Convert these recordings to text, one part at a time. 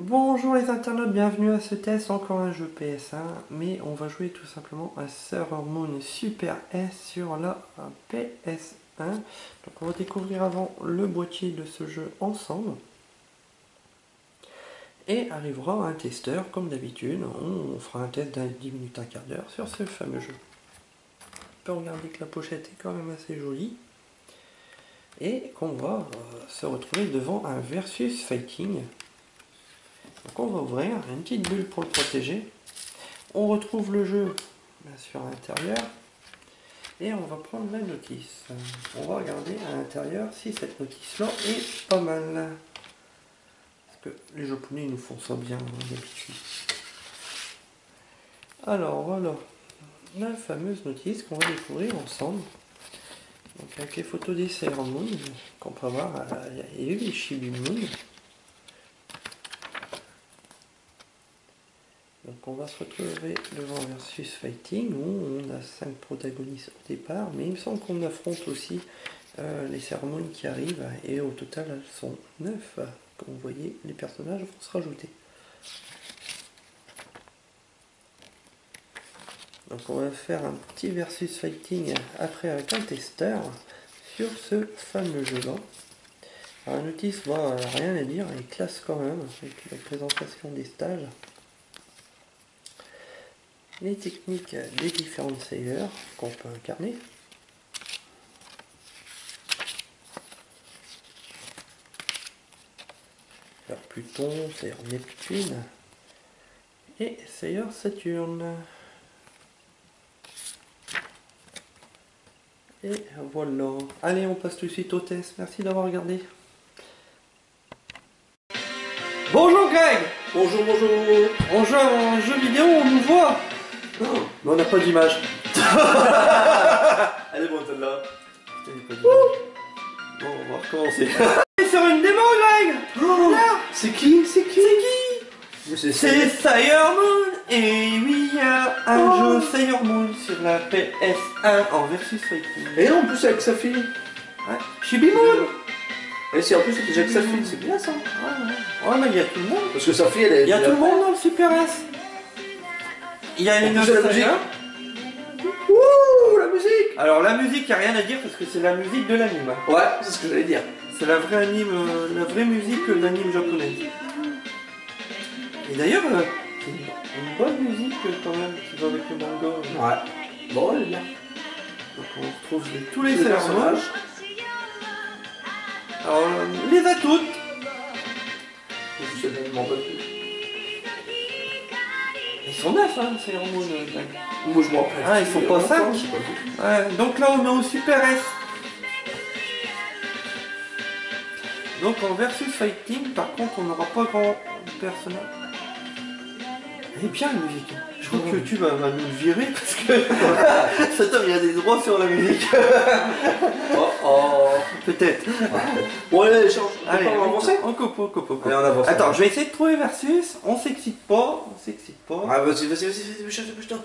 Bonjour les internautes, bienvenue à ce test, encore un jeu PS1, mais on va jouer tout simplement à Sailor Moon Super S sur la PS1. Donc on va découvrir avant le boîtier de ce jeu ensemble. Et arrivera un testeur, comme d'habitude, on fera un test d'un 10 minutes, un quart d'heure sur ce fameux jeu. On peut regarder que la pochette est quand même assez jolie. Et qu'on va se retrouver devant un versus fighting. Donc on va ouvrir une petite bulle pour le protéger. On retrouve le jeu bien sûr à l'intérieur. Et on va prendre la notice. On va regarder à l'intérieur si cette notice-là est pas mal. Parce que les japonais nous font ça bien d'habitude. Alors voilà la fameuse notice qu'on va découvrir ensemble. Donc avec les photos des Sailor Moon qu'on peut voir, il y a eu les Chibi Moon. Donc on va se retrouver devant versus fighting où on a 5 protagonistes au départ, mais il me semble qu'on affronte aussi les Sailor Moon qui arrivent, et au total elles sont 9. Comme vous voyez, les personnages vont se rajouter. Donc on va faire un petit versus fighting après avec un testeur sur ce fameux jeu là. Alors la notice va rien à dire, elle est classe quand même avec la présentation des stages. Les techniques des différentes Sailors qu'on peut incarner. Sailor Pluton, Sailor Neptune et Sailor Saturne. Et voilà. Allez, on passe tout de suite au test. Merci d'avoir regardé. Bonjour Greg. Bonjour, bonjour. On joue à un jeu vidéo, on nous voit. Oh, mais on n'a pas d'image. elle est bonne celle-là. Bon, on va recommencer. Sur une démo, Greg. Oh, c'est qui? C'est qui? C'est Sailor Moon. Et oui, il y a un jeu Sailor Moon sur la PS1 en versus fighting. Et en plus avec sa fille. Ouais. Chibi Moon. Et c'est en plus déjà avec sa fille, c'est bien ça. Ouais, mais il y a tout le monde. Parce que sa fille, elle est. Il y a tout le monde dans le Super S. Il y a une la musique. Ouh, la musique. Alors la musique, il n'y a rien à dire parce que c'est la musique de l'anime. Ouais, c'est ce que j'allais dire. C'est la vraie anime, la vraie musique de l'anime japonaise. Et d'ailleurs, c'est une bonne musique quand même qui va avec le manga. Ouais. Bon, elle est bien. Donc on retrouve tous les personnages. Alors, les a toutes. Je sais tellement pas plus. Ils sont 9, hein, Sailor Moon. Moi je m'en rappelle. Ah, ils sont pas 5. Ouais, donc là on est au Super S. Donc en versus fighting, par contre, on n'aura pas grand personnage. Elle est bien la musique. Je crois que YouTube va nous le virer parce que cet homme il a des droits sur la musique. Oh. Peut-être. Bon, allez, change. Allez, on va avancer. On coupe. Allez, on avance. Attends, je vais essayer de trouver versus. On s'excite pas. Ah, vas-y, bouge-toi.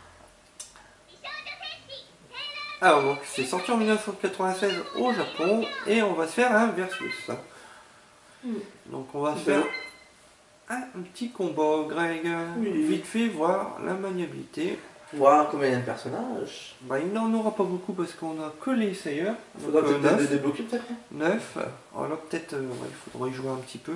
Alors donc c'est sorti en 1996 au Japon et on va se faire un versus. Donc on va faire un petit combat, Greg. Oui. Vite fait voir la maniabilité. Voir combien il y a de personnages. Bah, il n'en aura pas beaucoup parce qu'on a que les Sailor. Il faudra peut-être débloquer peut-être. 9. Alors peut-être il faudra y jouer un petit peu.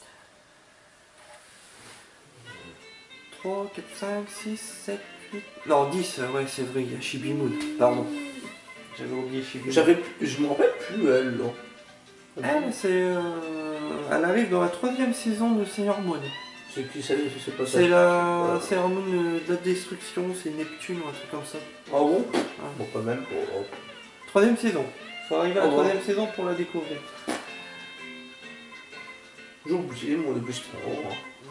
3, 4, 5, 6, 7, 8. Non, 10, ouais, c'est vrai, il y a Chibi Moon. Pardon. J'avais oublié Chibi Moon. Je me rappelle plus, elle, non. Elle, elle arrive dans la 3e saison de Sailor Moon. C'est qui ça? C'est pas ça. C'est la Sailor Moon de la destruction, c'est Neptune ou un truc comme ça. Ah bon? Ouais. Bon, pas même. 3e saison. Faut arriver à la 3e saison pour la découvrir. J'ai oublié, mon début c'est trop.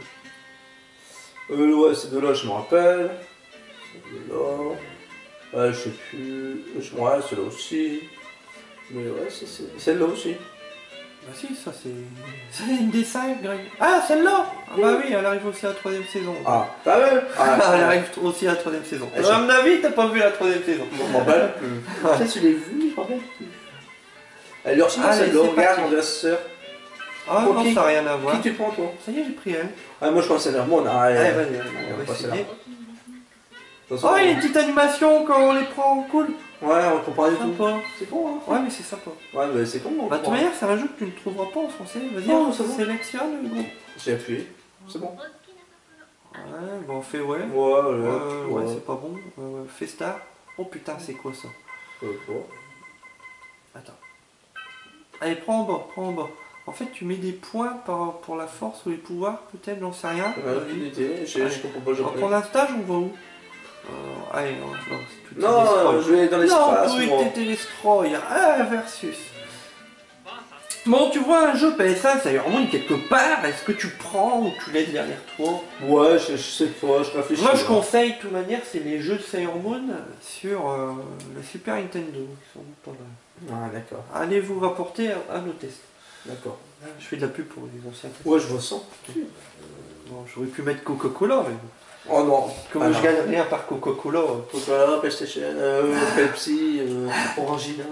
Ouais, ces deux-là, je me rappelle. Ces deux-là. Ouais, je sais plus. Ouais, celle-là aussi. Mais ouais, c'est celle-là aussi. Bah si, ça c'est une des 5, Greg. Ah, celle-là. Ah bah oui, elle arrive aussi à la 3e saison. Ah, t'as vu? Elle arrive aussi à la 3e saison. À mon avis, t'as pas vu la 3e saison. Je m'en rappelle plus. Ça, tu l'as vu, je me rappelle plus. Allez, sinon, celle-là, regarde, mon sœur. Ah Ok. non, ça n'a rien à voir. Qui tu prends, toi? Ça y est, j'ai pris elle. Ah, moi, je prends Sailor Moon. Allez, Allez, vas-y, on on va va passer là. essayer. De toute façon, Oh, il y a une petite animation quand on les prend, cool. Ouais, on comprend pas du tout. Sympa. C'est con, hein? Ouais, mais c'est sympa. Ouais, mais c'est con, on Bah, de toute comprend. manière, c'est un jeu que tu ne trouveras pas en français. Vas-y, Non, on c'est bon. sélectionne le groupe. J'ai appuyé. C'est bon. Ouais, bah on fait ouais. Ouais. C'est pas bon. Festa. Oh putain, c'est quoi ça? Bon. Attends. Allez, prends en bas, prends en bas. En fait, tu mets des points pour la force ou les pouvoirs, peut-être, j'en sais rien. Aucune idée, je comprends pas le jeu. Alors, pour un stage, on va où? Allez, non, c'est tout Non, je vais dans l'espace. Non, tout moi. était destroy. Ah, versus. Bon, tu vois un jeu PS1, ça y remonte quelque part. Est-ce que tu prends ou tu laisses derrière toi? Ouais, je sais pas, je réfléchis. Moi, je conseille, de toute manière, c'est les jeux de Sailor Moon sur le Super Nintendo. Ils sont pas mal. Ah, d'accord. Allez vous rapporter à nos tests. D'accord. Je fais de la pub pour les anciens tests. Ouais, je vois ça. Bon, j'aurais pu mettre Coca-Cola, mais Oh non. comme Ah, je non. gagne rien par Coca-Cola. Coca-Cola, PlayStation, Pepsi, Orangina.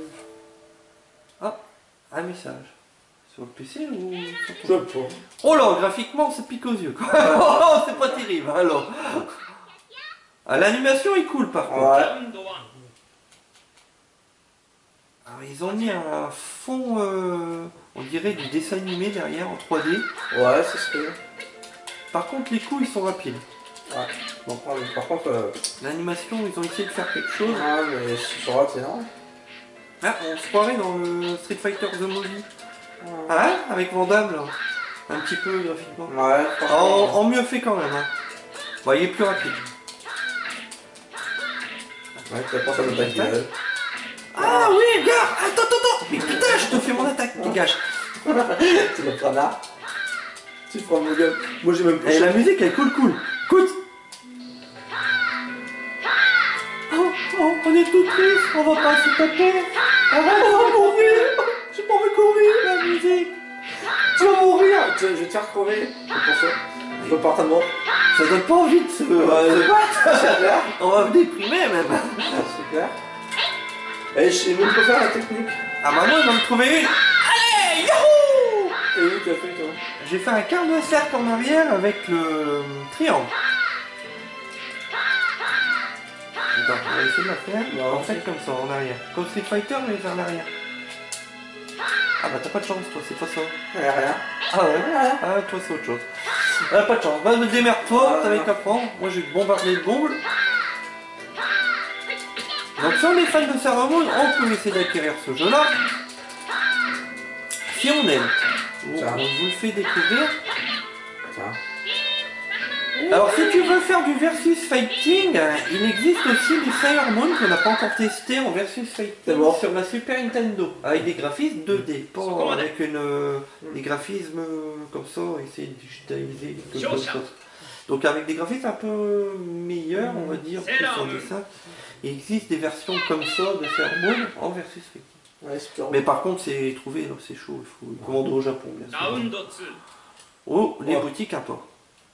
Un message. Sur le PC ou sur Je ton... sais pas. Oh là, graphiquement, ça pique aux yeux. Quoi. Oh, c'est pas terrible, alors. Ah, l'animation est cool, par contre. Ouais. Alors, ils ont mis un fond, on dirait du dessin animé derrière en 3D. Ouais, c'est ce que. Par contre, les coups, ils sont rapides. Ouais. Bon, par contre, L'animation, ils ont essayé de faire quelque chose. ouais, mais c'est vrai, c'est non. Ah, on se croirait dans le Street Fighter The Movie. Ah, avec Van Damme, là. Un petit peu graphiquement. Ouais, franchement. En mieux fait quand même. Hein. Bon, il est plus rapide. Ouais, tu vas pas ça de ta gueule. Ah oui, regarde. Attends. Mais putain, je te fais mon attaque, dégage. Tu le connard. Tu prends mon gueule. Moi, j'ai même plus. Et la musique, elle est cool. Écoute. Oh, on est tout triste, on va pas se taper. Arrête, on va mourir. J'ai pas envie de courir, la musique. Tu vas mourir. Je vais te faire crever. C'est pour ça. Je peux pas mort. Ça donne pas envie de se... C'est clair. On va me déprimer même. C'est clair. Et je sais même pas faire la technique. Ah bah moi, je vais me trouver une. Allez, youhou. Et oui, tu as fait, toi. J'ai fait un quart de cercle en arrière avec le triangle. Attends, on va essayer de la faire. Non. En fait comme ça, en arrière. Comme Street Fighter, mais vers l'arrière. Ah bah t'as pas de chance, toi, c'est pas ça. Rien. Ah ouais. Ah, toi, c'est autre chose. Pas de chance. Bah, me démerde-toi, t'avais qu'à prendre. Moi, j'ai bombardé le bombe. Donc, si on est fan de Sailor Moon, on peut essayer d'acquérir ce jeu-là. Si on aime. On vous le fait découvrir. Tiens. Alors, si tu veux faire du versus fighting, il existe aussi des Sailor Moon qu'on n'a pas encore testé en versus fighting bon. sur la Super Nintendo. Avec des graphismes 2D, pas avec des graphismes comme ça, essayer de digitaliser quelque chose. Donc, avec des graphismes un peu meilleurs, on va dire, plus en dessin. Il existe des versions comme ça de Sailor Moon en versus fighting. Ouais, super. Mais par contre, c'est trouvé, c'est chaud, il faut le commander au Japon, bien sûr. Oh, les boutiques importent.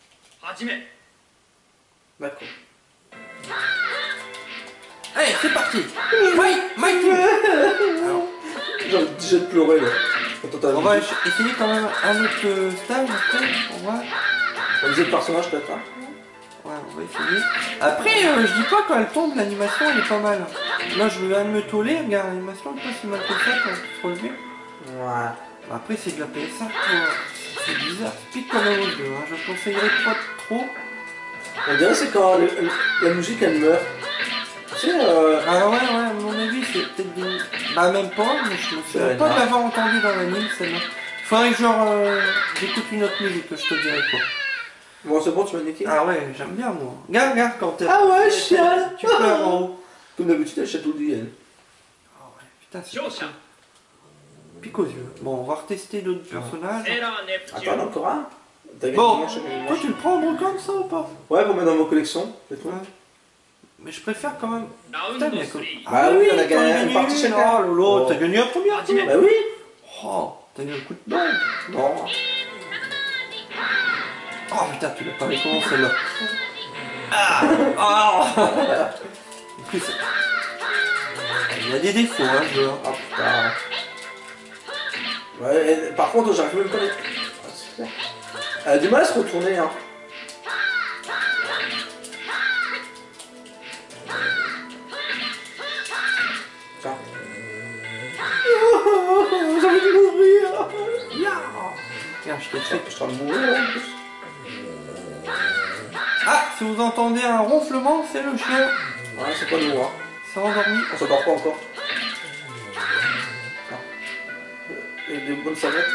D'accord. Allez, c'est parti. Mighty. J'ai déjà de pleurer là. On va essayer quand même un autre stage après, on va. On disait le personnage peut-être, hein. Ouais, on va essayer. Après, je dis pas quand elle tombe, l'animation elle est pas mal. Là, je viens de me toller, regarde, l'animation elle est pas si mal que ça quand on se relever. Ouais. Après, c'est de la PS1, c'est bizarre. C'est pique comme un autre jeu, hein. Je conseillerais pas trop. On dirait c'est quand la musique elle meurt. Tu sais, Ah ouais, à mon avis, c'est peut-être des... Bah même pas, mais je me souviens pas de l'avoir entendu dans l'anime, celle-là. Faudrait que genre, j'écoute une autre musique, que je te dirais quoi. Bon, c'est bon, tu m'as niqué. Ah ouais, j'aime bien moi. Regarde quand t'es... Ah ouais, chial. Tu pleures en haut. Comme d'habitude, elle chatouille elle. Ah ouais, putain, c'est pas ça. Pique aux yeux. Bon, on va retester d'autres personnages. Attends, encore un. Bon, toi tu le prends en brocan ça ou pas? Ouais, pour mettre dans ma collection, c'est tout. Ouais. Mais je préfère quand même... Putain, mais comme... Bah oui, on a gagné une partie chacun. Oh lolo, t'as gagné la première toi. Bah oui. Oh, t'as eu un coup de balle. Non. Oh putain, tu l'as pas vu comment celle-là. Ah. En plus, il y a des défauts, hein, ce jeu. Oh putain. Ouais, par contre, j'arrive même pas à les... Elle a du mal à se retourner, hein. Tiens. J'ai envie de mourir. Regarde, je t'ai fait. Je suis en train de mourir en plus. Ah, si vous entendez un ronflement, c'est le chien. Ouais, c'est pas nous, hein. C'est endormi. On s'endort pas encore. Il y a des bonnes serviettes.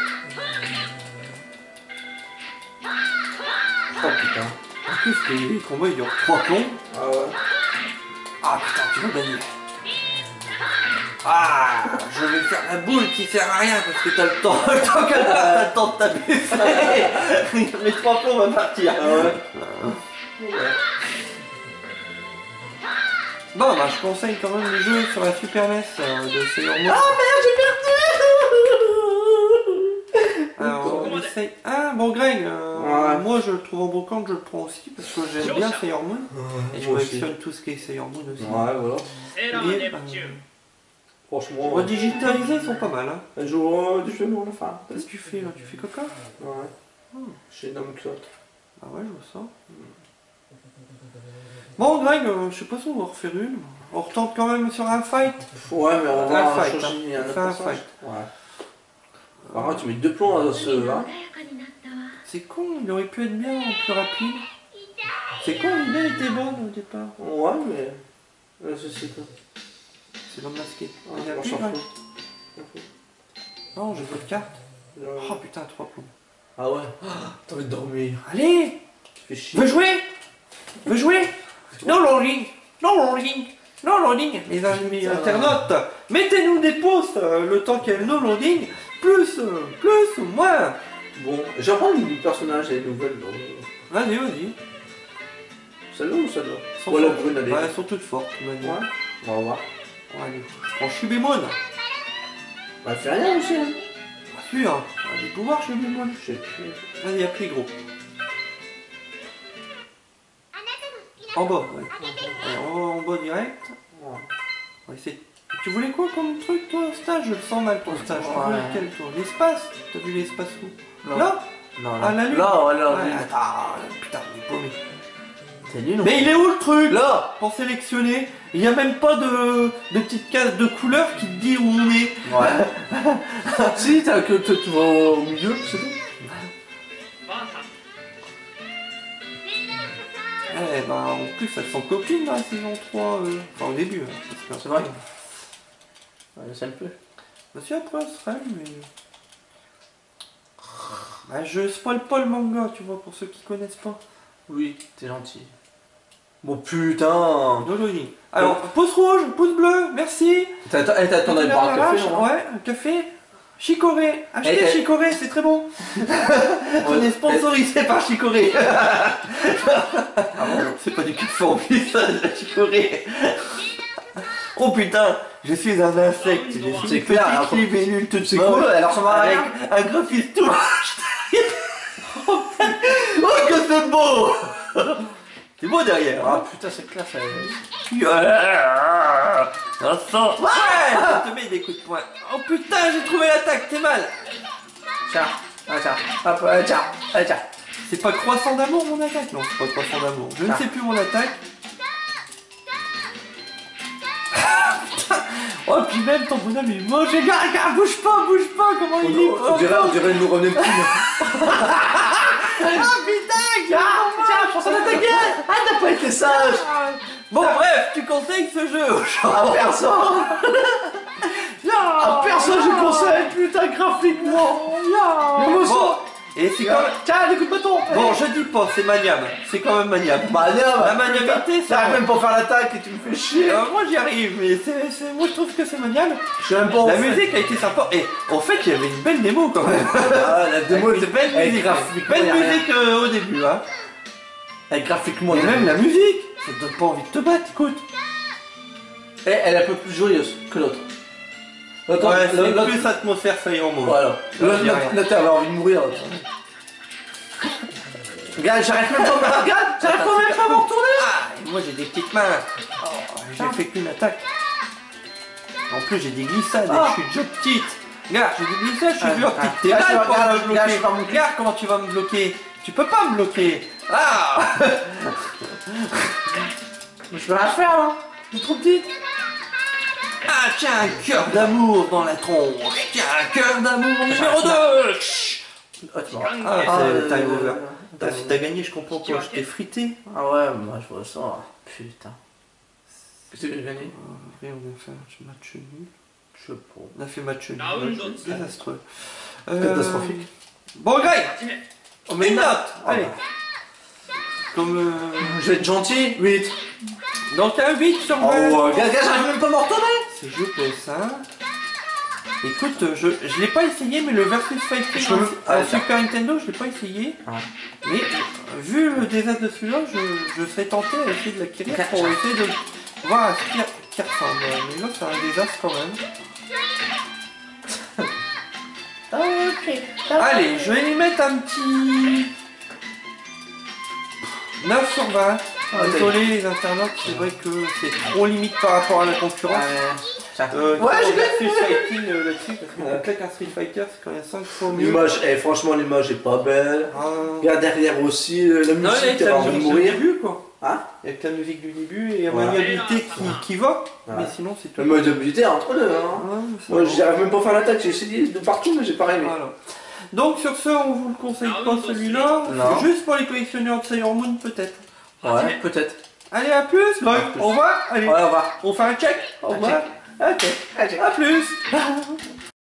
Oh putain. En plus, les combats ils durent 3 plombs. Ah ouais. Ah putain, tu vas gagner. Ah, je vais faire la boule qui sert à rien parce que t'as le temps. T'as le temps de t'amuser. Les 3 plombs vont partir. Ah ouais. Bon, bah je conseille quand même les jeux sur la Super NES de Sailor Moon. Ah merde, j'ai perdu. Alors, on essaye. Ah, bon, Greg, Ouais. moi je le trouve en brocante, je le prends aussi parce que j'aime bien Sailor Moon. Et je moi aussi. collectionne tout ce qui est Sailor Moon aussi. Ouais, voilà. Et, Franchement, redigitalisés, ils sont pas mal. Hein. un jour du film, on l'a fait. Qu'est-ce que tu fais là? Tu fais caca? Ouais. Chez Namclot. Ah ouais, je vois ça. Bon, Greg, je sais pas si on va en refaire une. On retente quand même sur un fight. Ouais, mais on va Un voir fight, changer hein. un autre Fais un passage. fight. Ouais. Par contre, tu mets 2 plombs à ce là. C'est con, il aurait pu être bien plus rapide. C'est con, l'idée était bonne au départ. Ouais, mais. La société. C'est l'homme masqué. Ouais, Il y a on plus, s'en Greg. fout. Non, j'ai pas de carte. Oh putain, 3 plombs. Ah ouais. T'as envie de dormir. Allez! Tu fais chier. Veux jouer? Veux jouer? No loading! No loading! No loading! Les amis internautes, mettez-nous des pouces le temps qu'il y a le no loading. Plus ou moins. Bon, j'apprends du personnage et les nouvelles. Donc... Vas-y, vas-y. Celle-là ou celle-là? Sont Ouais, la fortes. brune, elle est. Ouais, elles sont toutes fortes. Ouais. On va voir. Ouais, allez. Je prends Shubemon. Bah, elle fait rien aussi. Hein. Bien sûr. Elle a des pouvoirs, Shubemon. Je sais plus. Vas-y, appuie gros. En bas, ouais. Allez, on va en bas direct. Ouais. On va essayer. Tu voulais quoi comme truc, toi, stage? Je le sens mal, ton stage. Tu voulais lequel, toi? L'espace? T'as vu l'espace où? Non. Là? Non, Ah, la lune? Là, ouais, là, Ouais, lune. attends, putain, il est paumé. C'est nul. Mais il est où le truc? Là. Pour sélectionner, il n'y a même pas de petite case de couleur qui te dit où on est. Ouais. Si, t'as que tu vas au milieu, c'est tout. Eh ben, en plus, elles sont copines dans la saison 3. Enfin, au début. Hein, C'est vrai. Ouais, je sais plus. Bah, si, après, elle se règle, mais. Bah, je spoil pas le manga, tu vois, pour ceux qui connaissent pas. Oui, t'es gentil. Bon putain. No loading. Alors, pouce rouge, pouce bleu, merci. T'as ton avis boire un café, non? Ouais, un café. Chicorée, achetez Eh, Chicorée, c'est très bon. On est sponsorisé par Chicorée. C'est pas du café en plus, ça, de la Chicorée. Oh putain, je suis un insecte. Je suis C'est une clair, petite alors, libellule toute c'est cool, alors ça va avec rien. un graphisme tout moche. Oh que c'est beau. C'est beau derrière. Ah putain, c'est clair, ça. Ça sent. Ouais, ça te met des coups de poing. Oh putain, j'ai trouvé l'attaque, t'es mal. Tiens, tiens, hop, tiens, tiens. C'est pas croissant d'amour mon attaque? Non, c'est pas croissant d'amour. Je ne sais plus mon attaque. Oh, puis même ton bonhomme il est moche. Regarde, bouge pas, comment il est. On dirait nous revenir plus. Ah putain, Tiens, je pense à l'attaquer. Ah, t'as pas été sage. Bon, bref, tu conseilles ce jeu aux gens? À personne. À personne, je conseille, putain, graphiquement. Bon, et c'est quand même... Tiens, des coups de bâton. Bon, je dis pas, c'est maniable. C'est quand même maniable. La maniabilité, ça... T'arrives même pas à faire l'attaque et tu me fais chier. moi j'y arrive, mais moi je trouve que c'est maniable. Je sais même pas. La musique a été sympa. Et en fait, il y avait une belle démo quand même. Ah, la démo Avec était une belle musique. graphiquement, Belle y a rien. musique au début, hein. Elle graphiquement. Et même la musique, ça te donne pas envie de te battre, écoute. Et elle est un peu plus joyeuse que l'autre. Ouais, c'est plus atmosphère Sailor Moon. Voilà. Là, t'avais envie de mourir. Regarde, j'arrive même pas à me retourner. Ah, et moi j'ai des petites mains. Oh, j'ai fait qu'une attaque. En plus j'ai des glissades et je suis déjà petite. Regarde, j'ai doublé ça, je suis dur. T'es Là, mal pour regarde, me bloquer. je vais remonter. Regarde comment tu vas me bloquer. Tu peux pas me bloquer. Ah. Je peux rien faire là. T'es trop petite. Ah tiens, un cœur d'amour dans la tronche. Tiens, un cœur d'amour numéro 2. Ah, tu m'as- Ah, c'est time over. Si t'as gagné, je comprends pas. Je t'ai frité. Ah ouais, moi je vois ça. Putain. Qu'est-ce que tu as gagné? Et on a fait un match nul. Je sais pas. On a fait match nul. Désastreux. Catastrophique. Bon, Greg, On une note. Allez. bah. Comme. Je vais être gentil. 8. Donc un 8 sur 20. Oh, gars, j'arrive même pas à m'en retourner. C'est jeu PS1. Écoute, je l'ai pas essayé, mais le Versus Fighting Je peux- en Super Nintendo, je l'ai pas essayé. Ouais. Mais vu le désastre de celui-là, je serais tenté à essayer de l'acquérir pour essayer de voir à ce qui ressemble. Mais là, c'est un désastre quand même. Allez, je vais lui mettre un petit 9 sur 20. Désolé les internautes, c'est vrai que c'est trop limite par rapport à la concurrence. Ouais, j'ai Versus Fighting là-dessus, parce qu'on claque un Street Fighter, c'est quand même 5 fois mieux. L'image, franchement, l'image est pas belle. Ah. Regarde derrière aussi, la Non, musique, avec elle la a envie de musique du mourir. début, quoi. Hein? Avec la musique du début et la Voilà. maniabilité qui va. Ouais. Mais sinon, c'est tout. Le mode militaire entre deux. Hein. Ouais, ça Moi, va. j'y arrive même pas à faire l'attaque. J'ai essayé de partout, mais j'ai pas rêvé. Voilà. Donc, sur ce, on vous le conseille pas celui-là. Non. Juste pour les collectionneurs de Sailor Moon, peut-être. Ouais, peut-être. Allez, à plus, Greg. À plus. Au revoir. Allez, Ouais, au revoir. on fait un check. Au revoir. Ok. Allez. À plus.